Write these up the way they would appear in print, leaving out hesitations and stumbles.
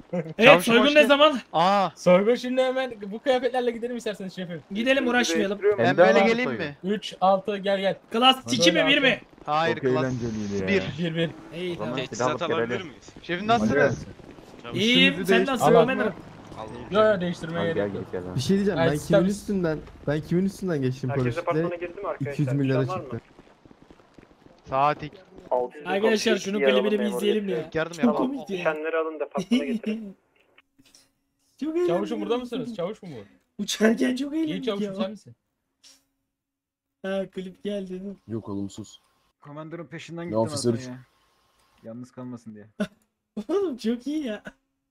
Evet, soygun ne zaman? Soygun şimdi hemen bu kıyafetlerle gidelim isterseniz şefim. Gidelim, uğraşmayalım. Ben böyle geleyim mi? 3, 6 gel. Klas 2 mi 1 mi? Hayır, Çok klas eğlenceliydi ya. 1. 1. İyi tamam. Teçhizat alabilir miyiz? Şefim nasılsınız? İyiyim, sen nasılsın Al, Ömer? Yo değiştirmeye gerek yok. Bir şey diyeceğim, Ay, ben kimin üstünden geçtim polisikte 200 milyara çıktı. Saatlik. Arkadaşlar şunun klibini bir izleyelim ya. Yardım Çok yapalım. komik ya. Şenleri alın departmana getirin. Çok eğlendik. Çavuşum burada mısınız? Çavuş mu bu? Uçarken çok İyi eğlendik çavuşum sen ya. misin? Ha, klip geldi. Yok olumsuz. Komandanın peşinden Ne gittim officer? aslında ya. Yalnız kalmasın diye. Oğlum çok iyi ya.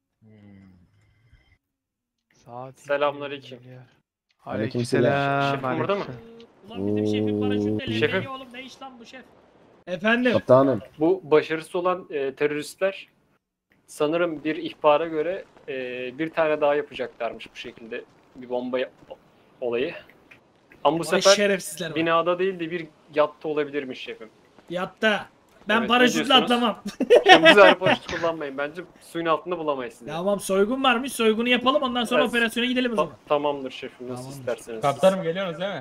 Saat. Selamünaleyküm. Aleykümselam. Şefim burada mı? Ulan bizim şefin paraşütle Şefim. leveliyor oğlum, ne iş lan bu şef? Efendim? Kaptanım. Bu başarısız olan teröristler sanırım bir ihbara göre bir tane daha yapacaklarmış bu şekilde bir bomba olayı. Ama bu Vay sefer şerefsizler var. binada değil de bir yatta olabilirmiş şefim. Yatta. Ben Evet, paraşütle ne diyorsunuz? atlamam. Şimdi bu sefer paraşüt kullanmayın. Bence suyun altında bulamayız sizi. Tamam, soygun varmış, soygunu yapalım, ondan sonra Evet. operasyona gidelim o zaman. Tamamdır şefim, nasıl Tamamdır. isterseniz. Kaptanım geliyorsunuz değil mi?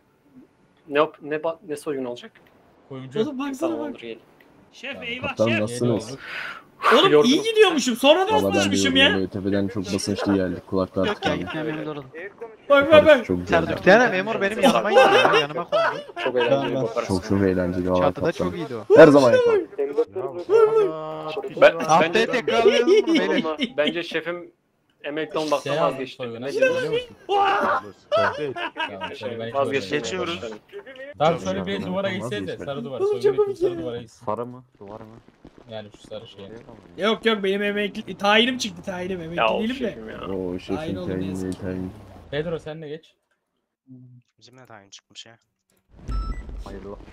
Ne soygun olacak? Kuyumcu. Oğlum baksana bak. Tamamdır gelin. Şef eyvah Kaptanım şef. nasılsınız? Oğlum Yorgunum. iyi gidiyormuşum, sonradan Valla ben de basmışım yoruldum, ya. böyle tepeden çok basınçlı geldik. Kulaklar tıkandı. Bak bak bak. Çok güzeldi. Bir tane memur benim yanıma geldi ya. Yanıma kondu. Çok eğlenceli bir operasyon. Çok eğlenceli valla Çatıda kaptanım. çok iyiydi o. Her zaman yapalım. Haftaya tekrarlayalım bunu beyler. Ama bence şefim emekli olmaktan Şey vazgeçti. soyguna. Ne Biliyor diyorsun? musun? Tamam, şöyle ben Vazgeçti. Geçiyoruz. Tamam şöyle bir duvara gitsenize. Sarı duvara. Oğlum çok Soygun komik için sarı ya. duvara gitsin. Sarı mı? Duvar mı? Yani şu sarı şey. Yok yok, benim emekli tayinim çıktı, tayinim, emekli Ya o değilim de. şefim ya. Oo Aynen şefim oğlum, tayin neyse. değil tayin. Pedro sen de geç. Bizim de tayin çıkmış ya. Hayırlı olsun.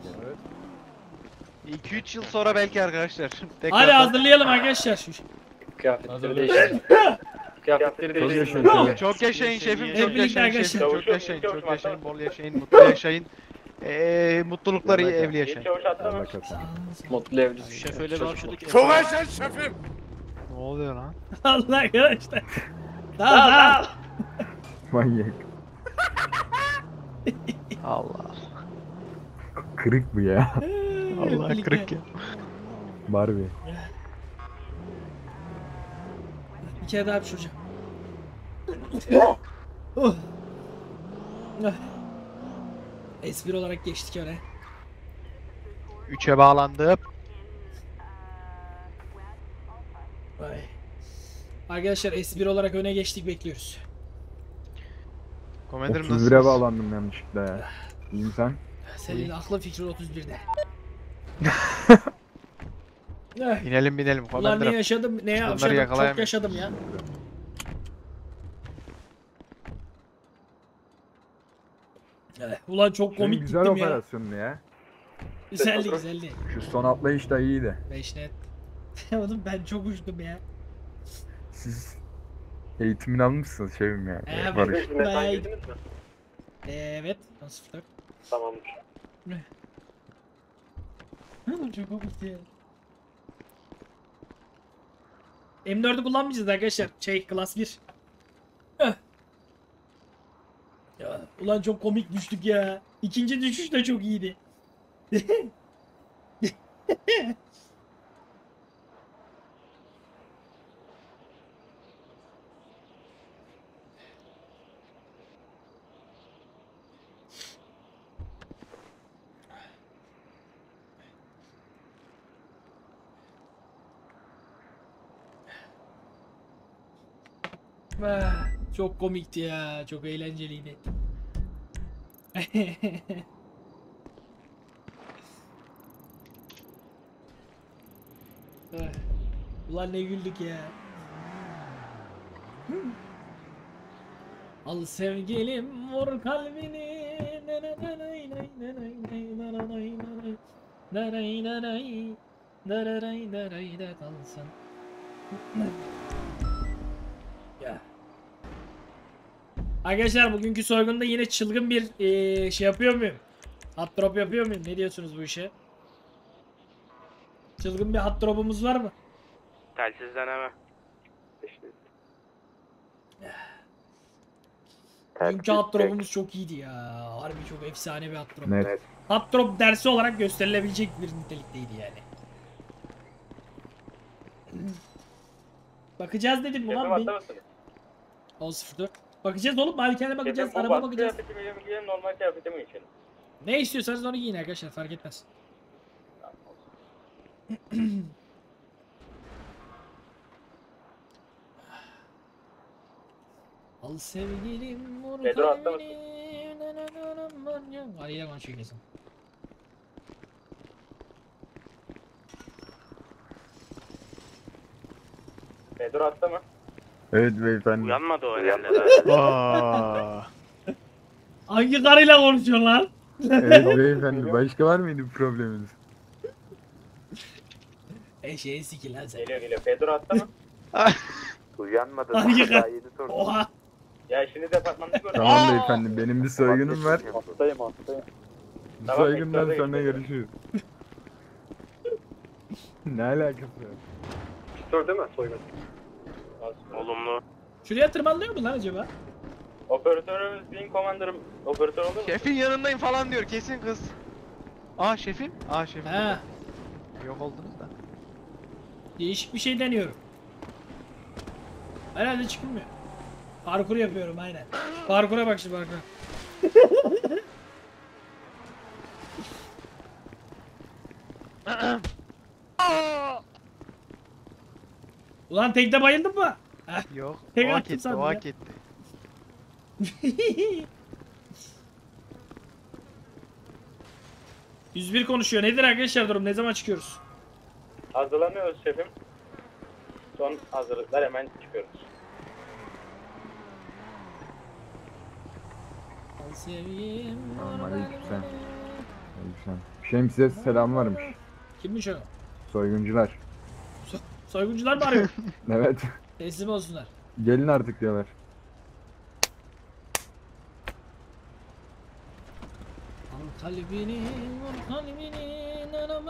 2-3 yıl sonra belki arkadaşlar. Hadi Tekrardan. hazırlayalım arkadaşlar. Kıyafetleri Hazırlıyorum. değiştirin. Kıyafetleri değiştirin. Çok yaşayın şefim, Hep çok birlikte yaşayın şefim, arkadaşlar. çok yaşayın, çok yaşayın, bol yaşayın, mutlu yaşayın. Mutlulukları evli yaşayın. Mutlu evli. Şef öyle bir hapşırdı ki. Ne oluyor lan? Allah arkadaşlar. Daha. Manyak. Allah. Kırık bu ya. Allah kırık ya. Barbie. Bir kere daha hapşuracağım. Oh. Espri olarak geçtik öyle. 3'e bağlandım. Vay. Arkadaşlar espri olarak öne geçtik, bekliyoruz. Komandanım 31'e nasılsınız? bağlandım yanlışlıkla ya. İyiyim sen? Senin aklın fikrin 31'de. Eh, İnelim binelim Ulan ne komandanım. yaşadım, ne Bunları yaşadım, çok yakalayamayız. yaşadım ya. Ulan çok komik güzel gittim ya. operasyondu ya. Güzeldi güzeldi. Şu son atlayış da iyiydi. 5 net. Oğlum ben çok uçtum ya. Siz eğitimini almışsınız şefim ya. Evet. Barış. Metan girdiniz mi? Evet. Nasıl flört? Tamamdır. Oğlum çok komikti ya. M4'ü kullanmayacağız arkadaşlar. Class 1. Ya, ulan çok komik düştük ya. İkinci düşüş de çok iyiydi. Çok komikti ya. Çok eğlenceliydi. Ulan ne güldük ya. Al sevgilim vur kalbini. Kalsın. Ya. Arkadaşlar bugünkü soygunda yine çılgın bir şey yapıyor muyum? Hot drop yapıyor muyum? Ne diyorsunuz bu işe? Çılgın bir hot drop'umuz var mı? Telsiz deneme. Dünkü hot drop'umuz çok iyiydi ya. Harbi çok efsane bir hot drop. Net. Hot drop dersi olarak gösterilebilecek bir nitelikteydi yani. Bakacağız dedim ulan bir. 10.04. Bakacağız oğlum, malikane bakacağız, araba bakacağız. Normal kıyafete mi geçelim? Ne istiyorsanız onu giyin arkadaşlar, fark etmez. Al sevgilim vur Pedro atla kalbini. Ali'yle konuşuyor kesin. Pedro attı mı? Evet beyefendi. Uyanmadı o herhalde. Aa. Hangi karıyla konuşuyorsun lan? Evet beyefendi. Başka var mıydı bir probleminiz? Eşeği siki lan sen. Geliyor. Pedro attı mı? Uyanmadı. Hangi Daha kar? yeni sordum. Oha. Ya şimdi departmanda gördüm. Tamam beyefendi. Benim bir soygunum var. Hastayım. Bu Tamam, soygundan ekstrada sonra geçelim. görüşürüz. Ne alakası var? Pistol değil mi? Soygun. Olumlu. Şuraya tırmanlıyor mu lan acaba? Operatörümüz bin komandarım. Operatör olur mu? Şefin yanındayım falan diyor kesin kız. Aa şefim. Aa şefim. He. Yok oldunuz da. Değişik bir şey deniyorum. Herhalde çıkılmıyor. Parkur yapıyorum aynen. Parkura bak şimdi, parkura. Ulan tekte bayıldın mı? Heh. Yok. Tek O hak attım etti. sandım O ya. hak etti. ...101 konuşuyor. Nedir arkadaşlar durum? Ne zaman çıkıyoruz? Hazırlanıyoruz şefim. Son hazırlıklar, hemen çıkıyoruz. Aleykümselam. Şeyim size selam varmış. Kimmiş o? Soyguncular. Soyguncular mı arıyor? Evet. Teslim olsunlar. Gelin artık diyorlar. Al kalbini, al kalbini.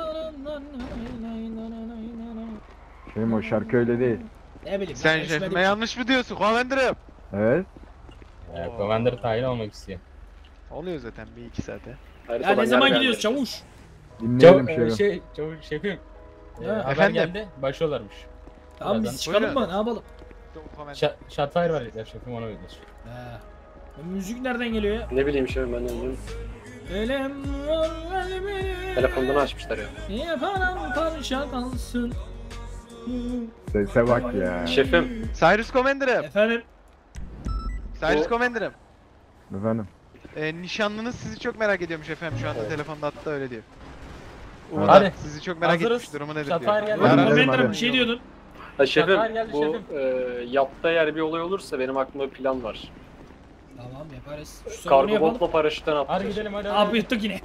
Şeyim o şarkı öyle değil. Ne bileyim. Sen ben içmedim. şefime yanlış mı diyorsun komandanım? Evet. Commander tayin olmak istiyor. Oluyor zaten bir iki saate. Ya ne zaman gidiyoruz çavuş? Dinleyelim şeyi. Çavuş şefim. Ha. Efendim? geldi, başlıyorlarmış. Tamam biz çıkalım Buyurun. mı? Ne yapalım? Shotfire var ya şefim, ona bekliyor. Ha. Bu müzik nereden geliyor ya? Ne bileyim şefim, ben de bilmiyorum. Ölem var kalbini. Telefondan açmışlar ya. Yaparam parça kalsın. Sese bak ya. Şefim, Cyrus Commander'ım. Efendim? Cyrus O- Commander'ım. Efendim. Nişanlınız sizi çok merak ediyormuş efendim şu anda telefonda, hatta öyle diyor. Hadi. Hadi. Sizi çok merak Hazırız. etmiş, durumu nedir Shotfire diyor. geldi. Hadi. Oğlum gidelim, Komendarım hadi. bir şey diyordun. ha şefim, Shotfire geldi bu şefim. yatta eğer bir olay olursa benim aklımda bir plan var. Tamam yaparız. Şu soygunu Kargo yapalım. botla paraşütten Hadi atlayacağız. gidelim hadi. Abi yuttuk yine.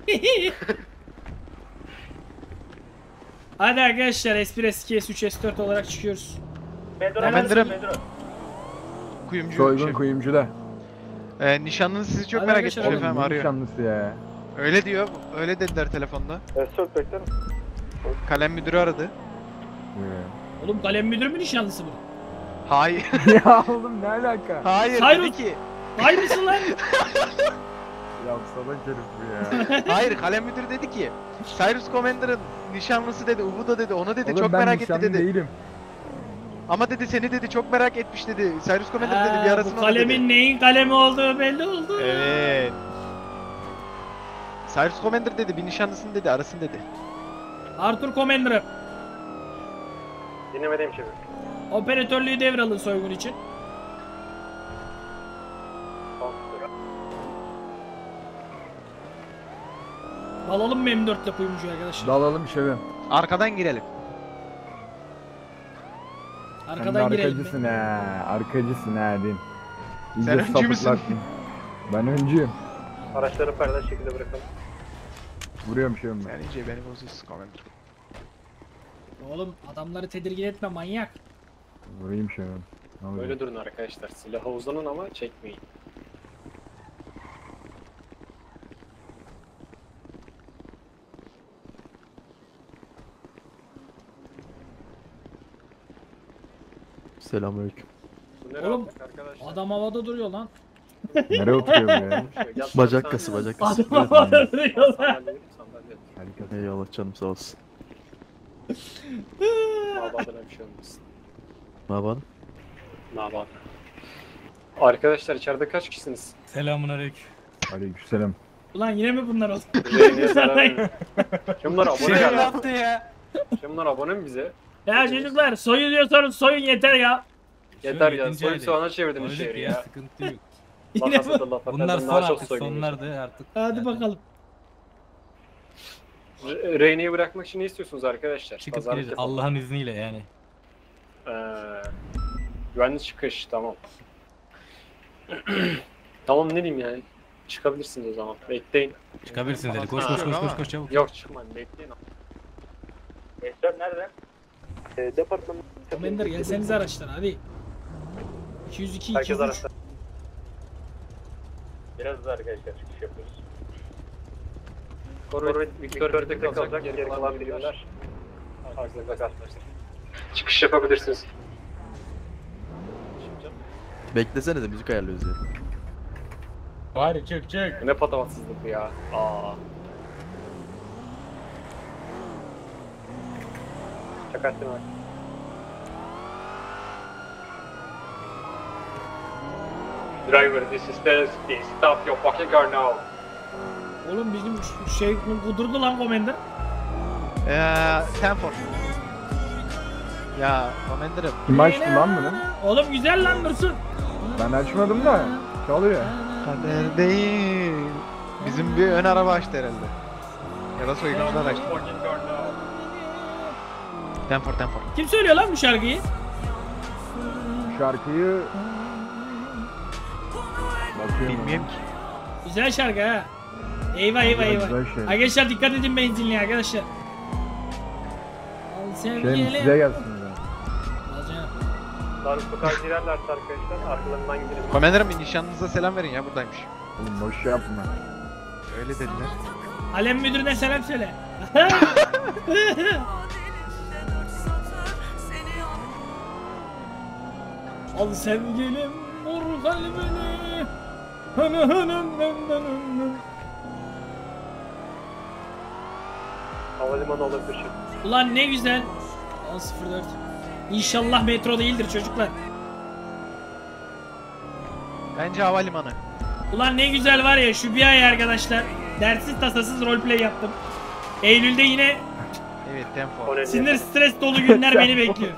Hadi arkadaşlar S1, S2, S3, S4 olarak çıkıyoruz. Commander'ım. Kuyumcu Soygun şef. kuyumcuda. Nişanlınız sizi çok Hadi merak arkadaşlar, etmiş hadi. efendim, Ne arıyor. nişanlısı ya. Öyle diyor, öyle dediler telefonda. Çok beklerim. Kalem müdürü aradı. Oğlum kalem müdürü mü nişanlısı bu? Hayır, Ya oğlum ne alaka? hayır Cyrus. dedi ki. Vay mısın lan? Ya salak herif bu ya. Hayır, kalem müdürü dedi ki. Cyrus Commander'ın nişanlısı dedi, Ubu'da dedi, onu dedi, Oğlum çok ben merak etti nişanlı dedi. değilim. Ama dedi seni dedi çok merak etmiş dedi. Cyrus Commander dedi bir Ha, arasın bu onu kalemin dedi. neyin kalemi olduğu belli oldu. Evet. Cyrus Commander dedi bir nişanlısın dedi, arasın dedi. Arthur Commander'ım. Dinlemedeyim şefim. Operatörlüğü devralın soygun için. Alalım mı M4'le kuyumcuyu arkadaşlar? Dalalım şefim. Arkadan girelim. Sen de Arkadan girelim. arkacısın ha. Arkacısın ha din. Sen öncü müsün? sapıklattın. Ben öncüyüm. Araçları paralel şekilde bırakalım. Vuruyorum şefim ben. Sen iyice beni bozuyorsun Commander. Oğlum adamları tedirgin etme manyak. Vurayım şefim. Ne oluyor? Öyle durun arkadaşlar. Silahı uzanın ama çekmeyin. Selamünaleyküm. Bu nereye Oğlum, attık arkadaşlar? Adam havada duruyor lan. Nereye oturuyor bu ya? Yat Bacak sen- kası, bacak kası. Adam havada duruyor lan. Sandalye. Eyvallah canım, sağ olsun. Mabadına bir şey olmasın. Ne yapalım? Mabad. Arkadaşlar içeride kaç kişisiniz? Aleykümselam. Ulan yine mi bunlar oldu? Yüreğine zarar vermeyin. Şimdi bunlar abone Şey mi? yaptı ya. Şimdi bunlar abone mi bize? Ya çocuklar soyun diyorsanız soyun yeter ya. Yeter ya. Soyup soğana çevirdiniz şehri ya. Sıkıntı yok. Yine mi? Lafası da laf Bunlar atardan son daha çok artık, soygun. sonlardı artık. Hadi bakalım. Reyne'yi bırakmak için ne istiyorsunuz arkadaşlar? Çıkıp Pazarlık gireceğiz yapalım. Allah'ın izniyle yani. Güvenli çıkış tamam. Tamam ne diyeyim yani. Çıkabilirsiniz o zaman. Bekleyin. Çıkabilirsiniz dedi. Koş Ha, koş koş ama. koş koş çabuk. Yok çıkmayın bekleyin. Eşref nerede? Departman. Commander gelsenize araçtan hadi. 202 Herkes 203. arasında. Biraz da arkadaşlar çıkış yapıyoruz. Korvet Victor V'de kalacak. Geri kalan birimler. Arzada kalmıştır. Çıkış yapabilirsiniz. Beklesene de müzik ayarlıyoruz ya. Bari çık çık. Bu ne patavatsızlık bu ya. Aa. Çakattım abi. Driver, this is Velocity. Stop your fucking car now. Oğlum bizim şey kudurdu lan Commander. Stanford. Ya Commander'ım. Kim açtı lan bunu? Oğlum güzel lan Dursun. Ben açmadım da. Çalıyor. Kader değil. Bizim bir ön araba açtı herhalde. Ya da soyguncular açtı. Fucking car now. Stanford, Stanford. Kim söylüyor lan bu şarkıyı? Şarkıyı... Bakıyorum. Bilmiyorum ki. Güzel şarkı ha. Eyvah eyvah eyvah. Güzel şey. Arkadaşlar dikkat edin benzinliğe arkadaşlar. Al sevgilim. Size gelsin ya. Al canım. Darut Sokar girerlerse arkadaşlar arkalarından gidelim. Commander'ım bir nişanlınıza selam verin ya, buradaymış. Oğlum boş yapma. Öyle dediler. Alem müdürüne selam söyle. Al sevgilim vur kalbini. Havalimanı olabilir şimdi. Ulan ne güzel. Al 04. İnşallah metro değildir çocuklar. Bence havalimanı. Ulan ne güzel var ya şu bir ay arkadaşlar. Dersiz tasasız roleplay yaptım. Eylül'de yine Evet, Stanford. sinir stres dolu günler beni bekliyor.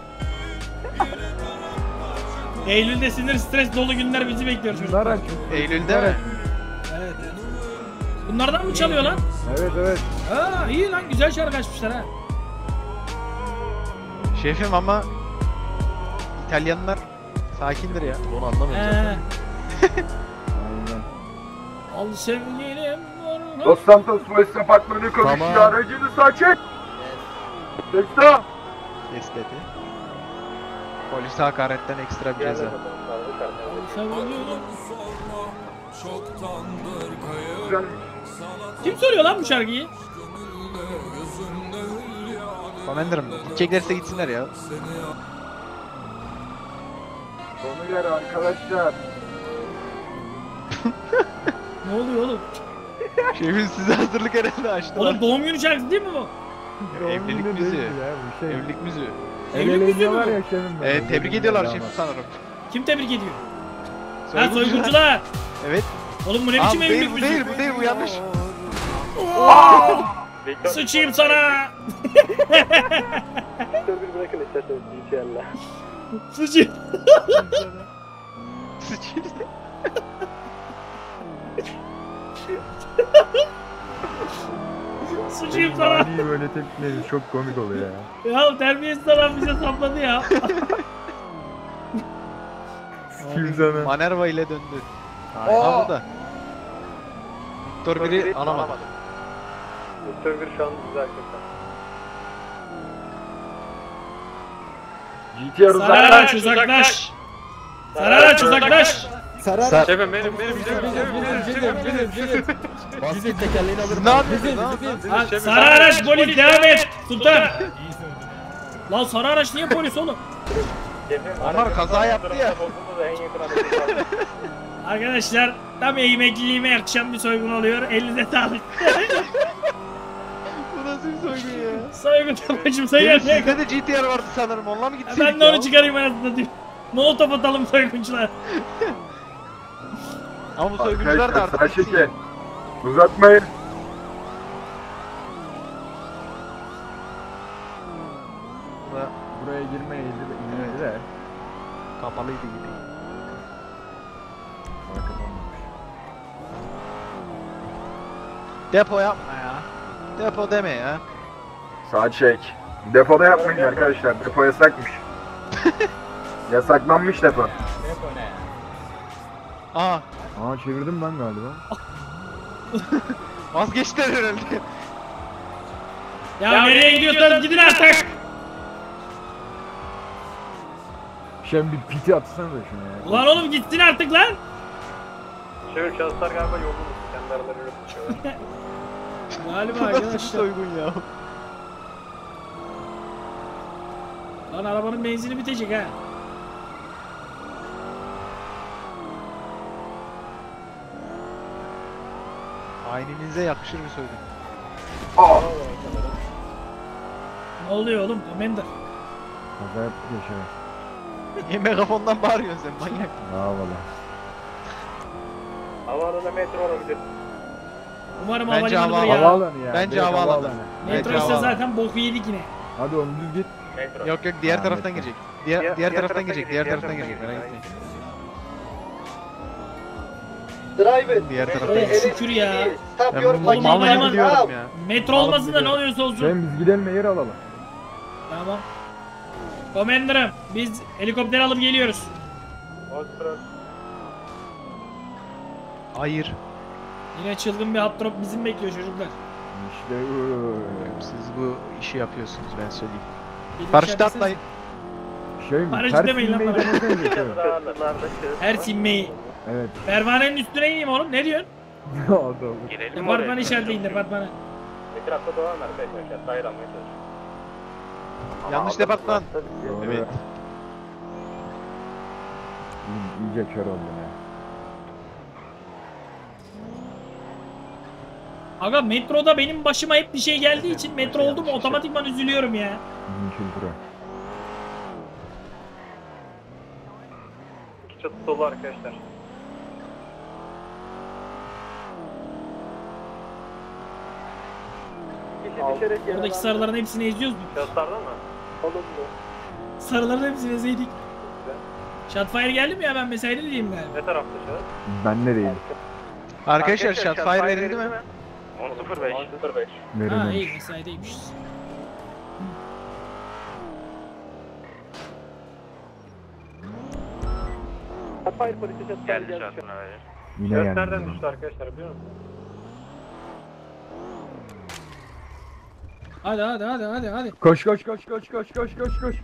Eylül'de sinir stres dolu günler bizi bekliyor Bunlar çocuklar. aç. Eylül'de mi? Evet. Bunlardan mı çalıyor lan? Evet evet. Aa iyi lan güzel şarkı açmışlar ha. Şefim ama İtalyanlar sakindir ya. Onu anlamıyorum zaten. Aynen. Al sevgilim vur. Los Santos Polis Departmanı Tamam. aracınızı açın. Tekrar. Destedi. Polise hakaretten ekstra bir ceza. Al sevgilim. Kim söylüyor lan bu şarkıyı? Commander'ım gideceklerse gitsinler ya. Sonu yer arkadaşlar. Ne oluyor oğlum? Şefim size hazırlık herhalde açtılar. Oğlum doğum günü şarkısı değil mi bu? Evlilik Doğum günü müziği. değil ya, bu şey. Evlilik müziği. Evlilik müziği Evleniyorlar mi? ya şefim böyle. Tebrik ediyorlar Damat. şefim sanırım. Kim tebrik ediyor? Ha Soyguncular. soyguncular. Evet. Oğlum bu ne Aa, biçim bu değil, evlilik bu müziği? değil, bu değil, bu yanlış. Sıçayım sana. Bir bırakın isterseniz inşallah. Sıçayım. Sıçayım. Sıçayım sana. Ani böyle tepkileri çok komik oluyor ya. Ya terbiyesiz adam bize sapladı ya. Kim sana? Manerva ile döndü. Aha bu da. Victor 1'i alamadı. Victor 1 şu an güzel kötü. GTR Sararaç uzaklaş. Sararaç uzaklaş. Sarar. Şefim benim Basket tekerleğini alırım. Siz ne yapıyorsunuz lan? Ha, sarı araç polis devam et. Sultan. Lan sarı araç niye polis oğlum? Onlar kaza yaptı ya. Arkadaşlar tam emekliliğime yakışan bir soygun oluyor. Elinize sağlık. Bu nasıl bir soygun ya? Soygun amacım Benim sayılmaya sizde de GTR vardı sanırım. Onunla mı gittik Ben de onu çıkarayım arasında diyor. Molotof atalım soyguncular. Ama bu soyguncular da Arkadaşlar artık sağ gitsin ya. çekin. Uzatmayın. Buraya girmeyiz de. Kapalıydı gibi. Depo yapma ya. Depo deme ya. Sağ çek. Depoda yapmayın arkadaşlar. Depo yasakmış. Yasaklanmış depo. Depo ne ya? Aa, Aa çevirdim ben galiba. vazgeçtiler herhalde. Ya nereye gidiyorsanız gidin artık. Şem bir piti atsana da şuna ya. Ulan oğlum gitsin artık lan. Şöyle şahıslar galiba yolda mı? Kendi aralarıyla konuşuyorlar. Galiba Bu nasıl bir arkadaşlar. soygun ya? Lan arabanın benzini bitecek ha. Ayninize yakışır bir soygun. Aa! Ne oluyor oğlum? Commander. Kaza yaptık ya şey. Niye megafondan bağırıyorsun sen manyak? Daha havalı. Havaalanına metro olabilir. Umarım Bence havalimanıdır ya. Havaalanı ya. Bence direkt havaalanı. Metro Bence ise havaalanı. zaten boku yedik yine. Hadi oğlum düz git. Yok yok diğer Ha, taraftan metro. girecek. Diğer taraftan girecek. Diğer taraftan girecek. Merak etmeyin. Diğer taraftan Oh girecek. şükür ya. Ben bu Oğlum, malını havalimanı- biliyorum ya. Metro olmasın da ne oluyorsa olsun. Şem biz gidelim de yer alalım. Tamam. Commander'ım biz helikopter alıp geliyoruz. Hayır. Yine çılgın bir hot drop bizim bekliyor çocuklar. İşte Siz bu işi yapıyorsunuz ben söyleyeyim. Gelin Paraşüt içeridesiniz. atlayın. şey mi? Paraşüt Ters demeyin lan inmeyi bana. denesene geçiyor. Her sinmeyi. Evet. Pervanenin üstüne ineyim oğlum ne diyorsun? O da olur. Girelim Departmanı işaretleyin departmanı. Etrafta dolan arkadaşlar. Sahil almaya çalışıyor. Yanlış departman. Doğru. Evet. İyice kör oldum ya. Aga metroda benim başıma hep bir şey geldiği için metro oldu mu otomatikman üzülüyorum ya. Kültüre. İki çatı dolu arkadaşlar. Oradaki sarıların hepsini eziyoruz mu? Şahıslardan mı? Sarıların hepsini ezeydik. Shotfire geldi mi ya ben mesai diyeyim galiba. Ne tarafta şahıs? Ben de değil. Arkadaşlar shotfire verildi mi? 10.05. 10.05. Ha iyi Verilmemiş. mesaideymişiz. Geldi şartına verir. Yine Şahıs geldi. nereden düştü arkadaşlar biliyor musun? Hadi. Koş koş koş koş koş koş koş koş.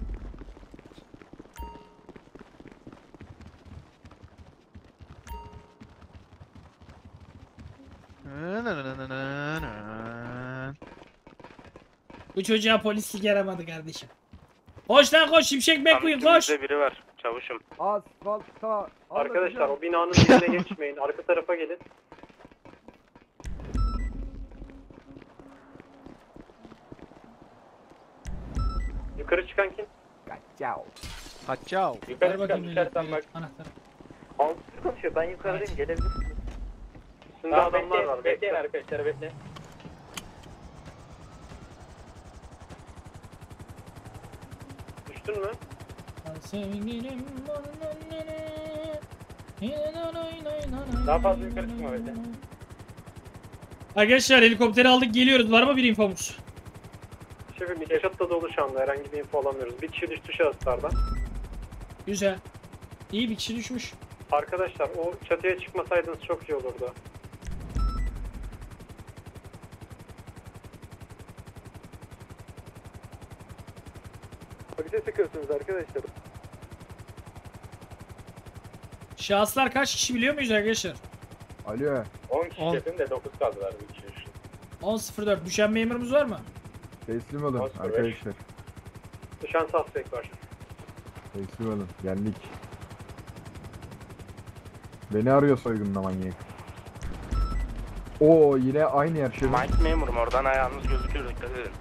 Bu çocuğa polislik yaramadı kardeşim. Koş lan koş Şimşek McQueen koş. Üstümüzde biri var. Çavuşum. Asfaltta. Arkadaşlar o binanın dibine geçmeyin. Arka tarafa gelin. Yukarı çıkan kim? Haçao. Yukarı Ver çıkan bakayım dışarıdan bak. anahtarı. Altı konuşuyor. Ben yukarıdayım. Gelebilirsiniz. Üstünde adamlar var. Bekleyin arkadaşlar bekle. Düştün mü? Sevgilim Daha fazla yukarı çıkma bekle. Arkadaşlar helikopteri aldık geliyoruz. Var mı bir infomuz? Şefim iki çatıda dolu şu anda. Herhangi bir info alamıyoruz. Bir kişi düştü şahıslardan. Güzel. İyi bir kişi düşmüş. Arkadaşlar o çatıya çıkmasaydınız çok iyi olurdu. Bize sıkıyorsunuz arkadaşlar. Şahıslar kaç kişi biliyor muyuz arkadaşlar? Alo. 10 kişi 10. şefim de 9 kaldılar bir kişi düştü. 10.04 düşen memurumuz var mı? Teslim olun Oscar, arkadaşlar. Düşen suspect var. Teslim olun. Geldik. Beni arıyor soygunla manyak. Oo yine aynı yer şefim. Mike memurum oradan ayağınız gözüküyor, dikkat edin.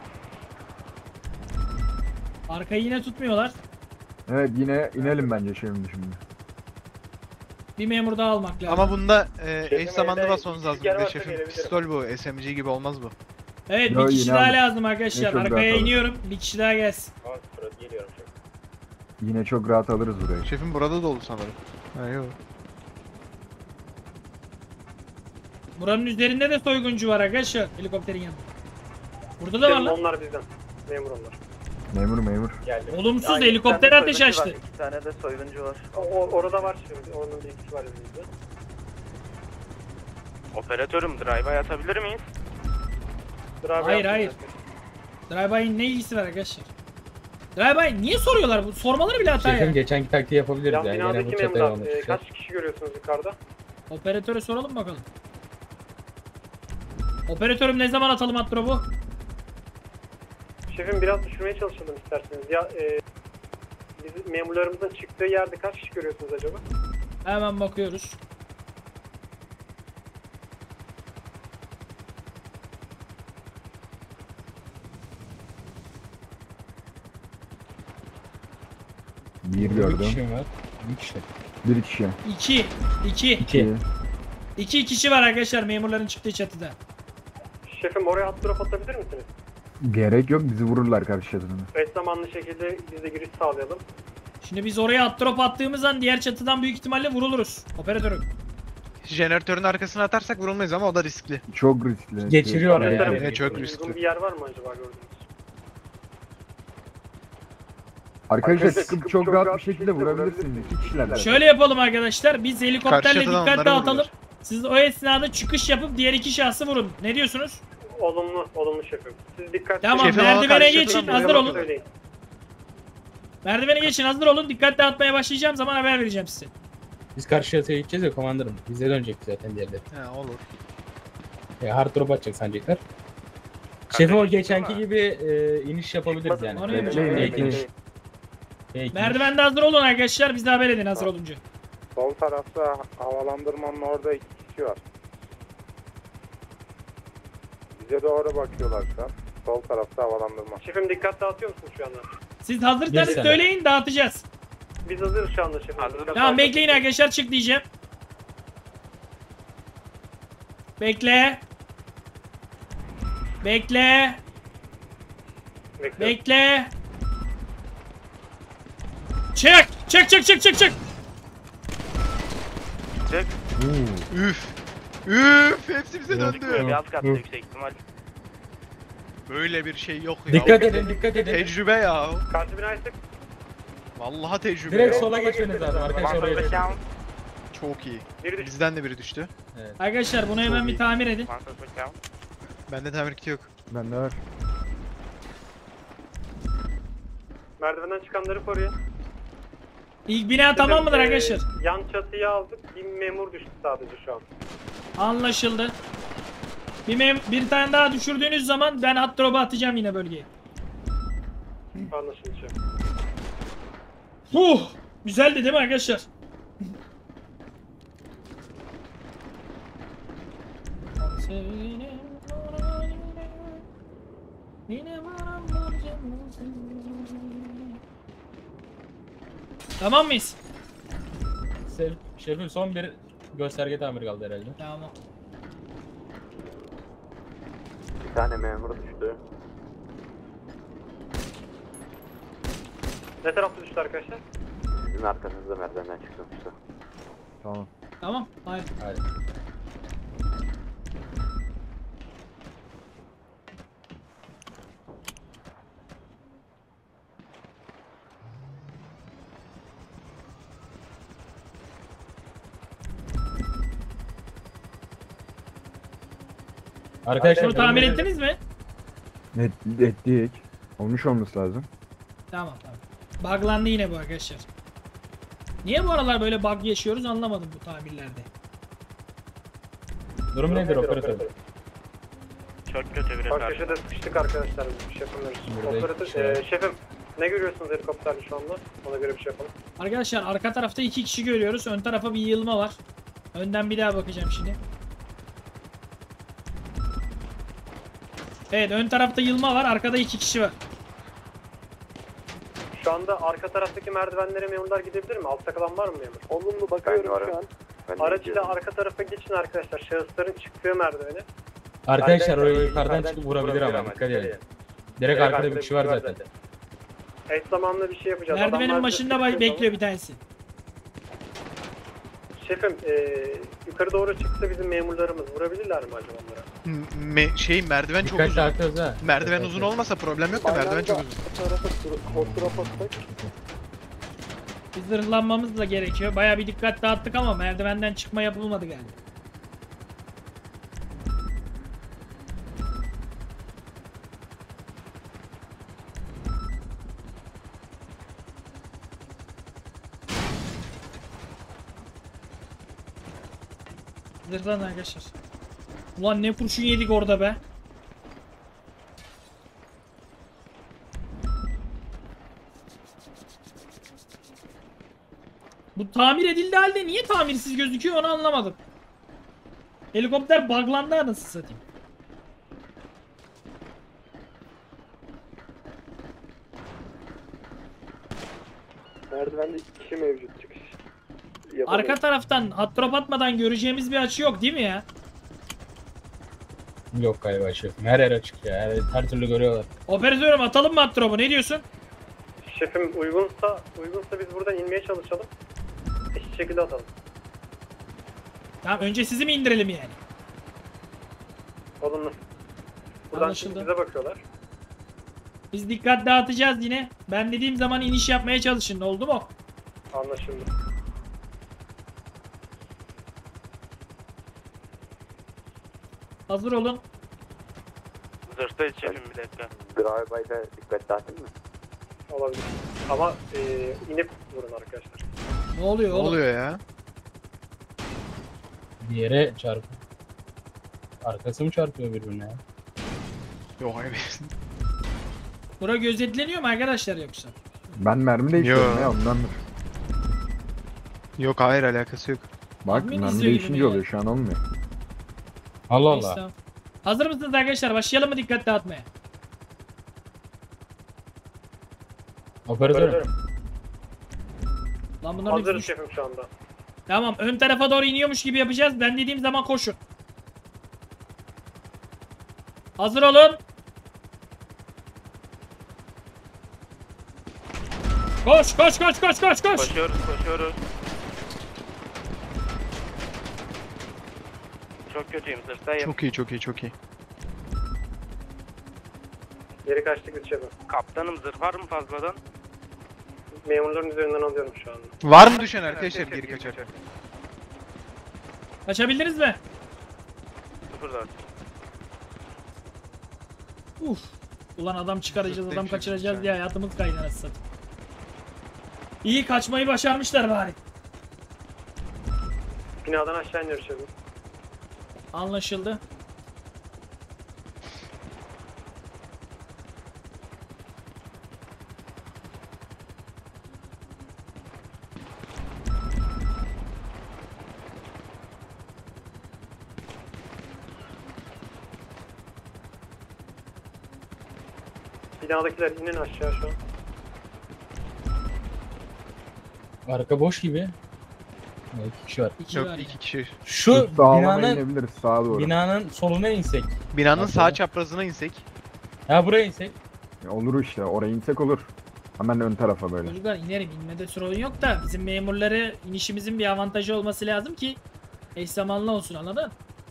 Arkayı yine tutmuyorlar. Evet yine inelim bence şefim şimdi. Bir memur daha almak lazım. Ama bunda eş zamanlı evde basmamız lazım. Bir rüzgar de varsa şefim gelebilirim. pistol bu. SMG gibi olmaz bu. Evet Yo, bir kişi yine daha aldım. lazım arkadaşlar. Ne çok Arkaya rahat iniyorum. Bir kişi daha gelsin. Geliyorum şefim. Yine çok rahat alırız burayı. Şefim burada dolu sanırım. Ha yok. Buranın üzerinde de soyguncu var arkadaşlar. Helikopterin yanında. Burada da var lan. Onlar bizden. Memur onlar. Memur. Geldi. Olumsuz helikopter ateş açtı. 2 tane de soyguncu var. Orada var şimdi. Onun bir ikisi var elimizde. Operatörüm, drive'a atabilir miyiz? Hayır. Drive-by'in ne ilgisi var arkadaşlar? Drive-by niye soruyorlar bu? Sormaları bile hata ya. geçenki taktiği yapabiliriz Yan yani. binadaki Yine bu çatıya memurlar. almışlar. Kaç kişi görüyorsunuz yukarıda? Operatöre soralım bakalım. Operatörüm ne zaman atalım atdrop'u? Şefim biraz düşürmeye çalışalım isterseniz. Ya biz memurlarımızın çıktığı yerde kaç kişi görüyorsunuz acaba? Hemen bakıyoruz. Bir Bir gördüm. kişi var. Bir kişi. Bir kişi. 2 İki. 2 kişi var arkadaşlar memurların çıktığı çatıda. Şefim oraya hot drop atabilir misiniz? Gerek yok bizi vururlar karşı çatının. Eş zamanlı şekilde biz de giriş sağlayalım. Şimdi biz oraya atdrop attığımız an diğer çatıdan büyük ihtimalle vuruluruz. Operatörüm. Jeneratörün arkasına atarsak vurulmayız ama o da riskli. Çok riskli. Geçiriyor oraya. Operatörüm, Evet, çok uygun riskli. bir yer var mı acaba gördüğünüz? Arkadaşlar çıkıp çok rahat bir şekilde vurabilirsiniz. İki kişiler. Şöyle yapalım arkadaşlar. Biz helikopterle Karşı çatıdan dikkat onları dağıtalım. vuruyorlar. Siz o esnada çıkış yapıp diğer iki şahsı vurun. Ne diyorsunuz? Olumlu şefim. Siz dikkatli Tamam Şefim ama merdivene karşı geçin çatıdan hazır vuruyorlar. olun. Söyleyin. Merdivene geçin hazır olun. Dikkat dağıtmaya başlayacağım zaman haber vereceğim size. Biz karşı çatıya gideceğiz ya komandanım. Bize dönecek zaten diğerleri. He olur. Hard drop atacak sanacaklar. Şefim o geçenki ama. gibi iniş yapabiliriz yani. Oraya mı? Fake iniş. Bekleyin. Fake iniş. Merdivende hazır olun arkadaşlar. Bize haber edin hazır olunca. Sol tarafta havalandırmanın orada 2 kişi var. Bize doğru bakıyorlar şu an. Sol tarafta havalandırma. Şefim dikkat dağıtıyor musunuz şu anda? Siz hazırsanız Geçsene. söyleyin dağıtacağız. Biz hazırız şu anda şefim. Hazırız. Dikkat Tamam dağıtın. bekleyin arkadaşlar çık diyeceğim. Bekle. Bekle. Bekliyorum. Bekle. Çık. Çık. Çık. Üf. Üf. Hepsi bize döndü. Bir alt katta yüksek ihtimal. Böyle bir şey yok ya. Dikkat edin. Tecrübe ya. Karşı binayı sık. Vallahi tecrübe Direkt ya. sola geçmeniz lazım arkadaşlar oraya. One down. Çok iyi. Biri düştü. Bizden de biri düştü. Arkadaşlar bunu hemen bir tamir edin. One suspect down. Bende tamir kiti yok. Bende var. Merdivenden çıkanları koruyun. İlk bina tamam mıdır arkadaşlar? Yan çatıyı aldık. Bir memur düştü sadece şu an. Anlaşıldı. Bir tane daha düşürdüğünüz zaman ben hot drop'u atacağım yine bölgeye. Anlaşıldı şefim. Güzeldi değil mi arkadaşlar? Tamam mıyız? Şefim son bir gösterge tamiri kaldı herhalde. Tamam. Bir tane memur düştü. Ne tarafta düştü arkadaşlar? Sizin arkanızda merdivenden çıkmıştı. Tamam. Tamam. Hayır. Hadi. Arkadaşlar Bunu tamir ettiniz mi? Ettik. Olmuş olması lazım. Tamam. Buglandı yine bu arkadaşlar. Niye bu aralar böyle bug yaşıyoruz anlamadım bu tamirlerde. Durum nedir operatör? Çok kötü biri Bak karşı. köşede sıkıştık arkadaşlar. Şefim. Burada iki kişi var. Şefim Ne görüyorsunuz helikopterle şu anda? Ona göre bir şey yapalım. Arkadaşlar arka tarafta 2 kişi görüyoruz. Ön tarafa bir yığılma var. Önden bir daha bakacağım şimdi. Evet, ön tarafta yığılma var. Arkada 2 kişi var. Şu anda arka taraftaki merdivenlere memurlar gidebilir mi? Altta kalan var mı memur? Olumlu bakıyorum şu an. Araçla arka tarafa geçin arkadaşlar. Şahısların çıktığı merdivene. Arkadaşlar oraya yukarıdan çıkıp vurabilir ama dikkat edin. Direkt arkada bir kişi var zaten. Eş zamanlı bir şey yapacağız. Merdivenin Adamlar başında çıktığı bekliyor bir tanesi. zaman- Şefim yukarı doğru çıksa bizim memurlarımız vurabilirler mi acaba onlara? Merdiven çok Dikkat uzun. dağıtıyoruz ha. Merdiven uzun olmasa problem yok da merdiven çok uzun. Bir zırhlanmamız da gerekiyor. Baya bir dikkat dağıttık ama merdivenden çıkma yapılmadı galiba. Zırhlan arkadaşlar. Ulan ne kurşun yedik orada be. Bu tamir edildi halde niye tamirsiz gözüküyor onu anlamadım. Helikopter buglandı anasını satayım. Merdivende 2 kişi mevcut çıkış. Arka taraftan hot drop atmadan göreceğimiz bir açı yok değil mi ya? Yok galiba şefim. Her yer açık ya. Her türlü görüyorlar. Operatörüm atalım mı hot drop'u ne diyorsun? Şefim uygunsa biz buradan inmeye çalışalım. Eşit şekilde atalım. Tamam önce sizi mi indirelim yani? Olumlu. Buradan Anlaşıldı. bize bakıyorlar. Biz dikkat dağıtacağız yine. Ben dediğim zaman iniş yapmaya çalışın oldu mu? Anlaşıldı. Hazır olun. Zırhta içelim bir dakika. Drive-by'de dikkat dağıtın mı? Olabilir. Ama inip vurun arkadaşlar. Ne oluyor Ne oğlum? oluyor ya? Bir yere çarpıyor. Arkası mı çarpıyor birbirine ya? Yok hayır. Bura gözetleniyor mu arkadaşlar yoksa? Ben mermi değiştiriyorum Yo. ya ondandır. Yok hayır alakası yok. Bak Tahmin mermi izliyor gibi değişince ya. oluyor şu an olmuyor. Allah Neyse, Allah. tamam. Hazır mısınız arkadaşlar? Başlayalım mı dikkat dağıtmaya? Operatörüm. Lan bunların Hazırız hepsi düş- şefim şu anda. Tamam ön tarafa doğru iniyormuş gibi yapacağız. Ben dediğim zaman koşun. Hazır olun. Koş koş koş koş koş koş. Koşuyoruz. Çok kötüyüm zırhtayım. Çok iyi. Geri kaçtık biz şefim. Kaptanım zırh var mı fazladan? Memurların üzerinden alıyorum şu anda. Var mı düşen arkadaşlar geri kaçar? Kaçabildiniz mi? 04. Uf. Ulan adam çıkaracağız, adam kaçıracağız diye hayatımız kaydı anasını satayım. İyi kaçmayı başarmışlar bari. Binadan aşağı iniyoruz şefim. Anlaşıldı. Binadakiler inin aşağı şu an. Arka boş gibi. Evet, iki kişi var. İki Yok var ya. 2 kişi. Şu Sağlama binanın inebiliriz sağa doğru. soluna insek. Binanın sağ Aferin. çaprazına insek. Ha buraya insek. Olur işte oraya insek olur. Hemen ön tarafa böyle. Çocuklar inerim, inmede sorun yok da bizim memurları inişimizin bir avantajı olması lazım ki eş zamanlı olsun, anladın?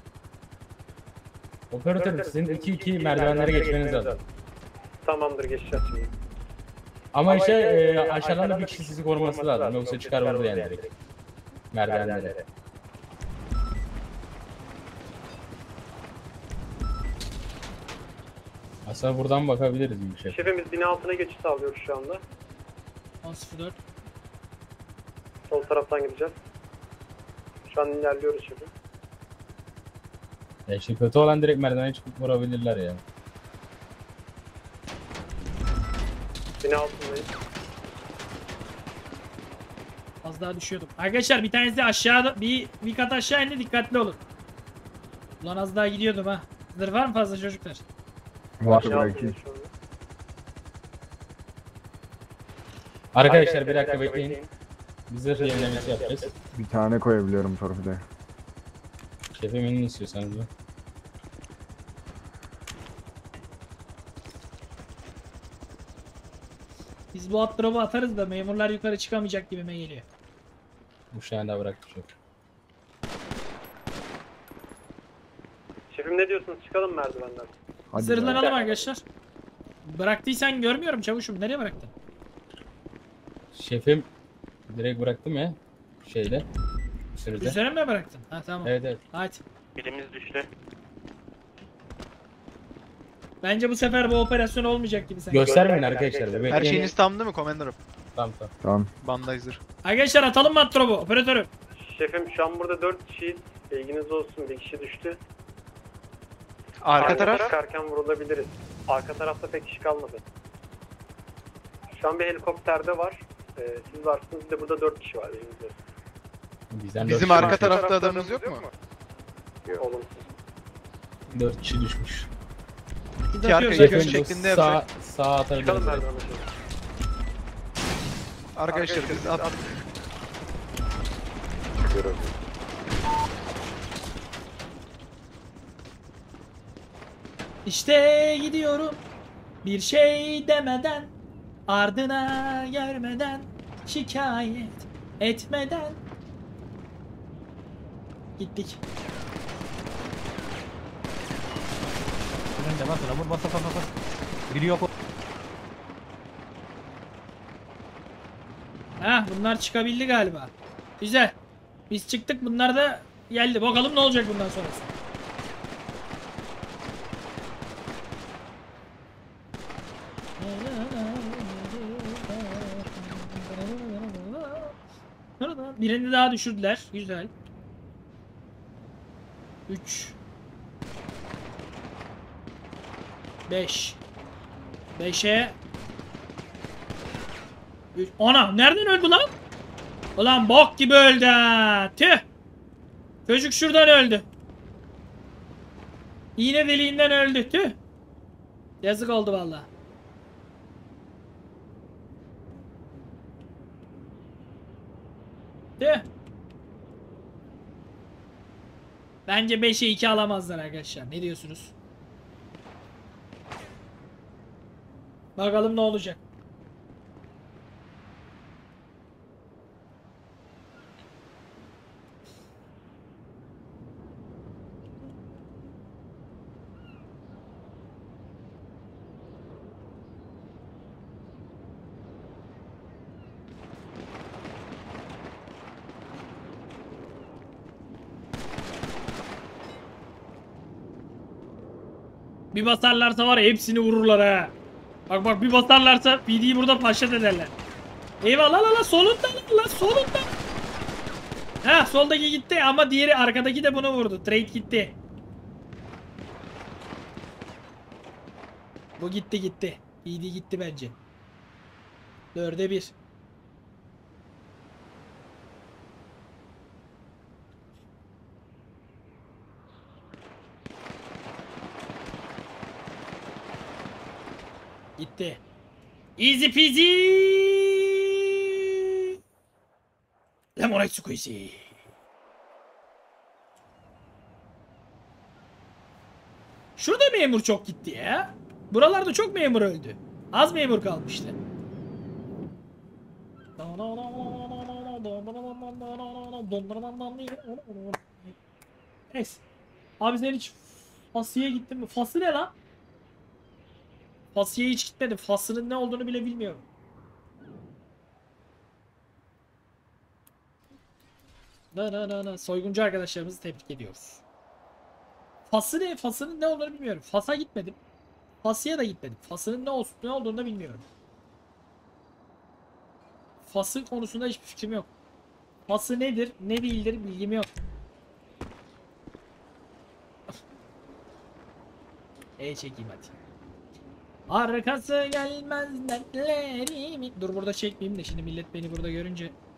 Operatörüm sizin 2-2 merdivenlere geçmeniz lazım. Tamamdır, geçeceğiz şimdi. Ama aşağıdan da bir kişi sizi koruması lazım. Yoksa çıkar vurdu yani direkt. Merdivenlere. Aslında buradan bakabiliriz bir şey. Şefimiz bina altına geçiş sağlıyoruz şu anda. 10.04. Sol taraftan gideceğiz. Şu an ilerliyoruz şefim. Ya işte kötü olan direkt merdivene çıkıp vurabilirler ya. Yine altındayız. Az daha düşüyordum. Arkadaşlar bir tanesi aşağıda bir kat aşağı indi, dikkatli olun. Ulan az daha gidiyordum ha. Zırh var mı fazla çocuklar? Var Yine belki. altındayız şu anda. Arkadaşlar bir dakika bekleyin. Bir zırh yenilemesi yapacağız. Bir tane koyabiliyorum torpide. Şefim ne istiyorsanız bu. Biz bu at drop'u atarız da memurlar yukarı çıkamayacak gibime geliyor. Bu şahane daha bırakmış yok. Şefim ne diyorsunuz? Çıkalım merdivenden. Hadi Zırhlanalım ya. arkadaşlar. Bıraktıysan görmüyorum çavuşum. Nereye bıraktın? Şefim direkt bıraktım ya. Şeyde. Sürüde. Üzerine mi bıraktın? Ha tamam. Evet evet. Hadi. Birimiz düştü. Bence bu sefer bu operasyon olmayacak gibi sanki. Göstermeyin arkadaşlar. Bir Her bekleyin. şeyiniz tam değil mi komandanım? Tamam tamam. Tamam. Bandajdır. Arkadaşlar atalım mı at drop'u? Operatörüm. Şefim şu an burada 4 kişiyiz. İlginiz olsun, bir kişi düştü. Arka taraf? Çıkarken vurulabiliriz. Arka tarafta pek kişi kalmadı. Şu an bir helikopterde var. Siz varsınız, bir de burada 4 kişi var elimizde. Bizden Bizim 4 arka tarafta adamımız yok mu? Olumsuz. 4 kişi düşmüş. Biz İki atıyoruz arkaya arkadaşlar. göz şeklinde yapacak. Sağ atabiliriz. Çıkalım merdivenden şefim. Arkadaşlar biz at. İşte gidiyorum. Bir şey demeden, ardına gelmeden, şikayet etmeden. Gittik. Önünde bas ona vur bas bas bas bas. Biri yok. Ha, bunlar çıkabildi galiba. Güzel. Biz çıktık, bunlar da geldi. Bakalım ne olacak bundan sonrası. Birini daha düşürdüler. Güzel. 3 5 5'e Ana nereden öldü lan? Ulan bok gibi öldü ha. Tüh. Çocuk şuradan öldü. İğne deliğinden öldü. Tüh. Yazık oldu vallahi. Tüh. Bence 5'e 2 alamazlar arkadaşlar. Ne diyorsunuz? Bakalım ne olacak. Bir basarlarsa var ya hepsini vururlar ha. Bak bak bir basarlarsa PD'yi burada paşet ederler. Eyvallah la solunda la solunda. Ha soldaki gitti ama diğeri arkadaki de bunu vurdu. Trade gitti. Bu gitti gitti. PD gitti bence. 4'e 1. Gitti. Easy peasy. Lemon squeezy. Şurada memur çok gitti ya. Buralarda çok memur öldü. Az memur kalmıştı. Neyse. Abi sen hiç Faslı'ya gittin mi? Faslı ne lan? Faslı'ya hiç gitmedim. Faslı'nın ne olduğunu bile bilmiyorum. Soyguncu arkadaşlarımızı tebrik ediyoruz. Faslı ne? Faslı'nın ne olduğunu bilmiyorum. Fas'a gitmedim. Faslı'ya da gitmedim. Faslı'nın ne olduğunu da bilmiyorum. Faslı konusunda hiçbir fikrim yok. Faslı nedir, ne değildir bilgim yok. Çekeyim hadi. Arkası gelmez dertlerimi. Dur burada çekmeyeyim de şimdi millet beni burada görünce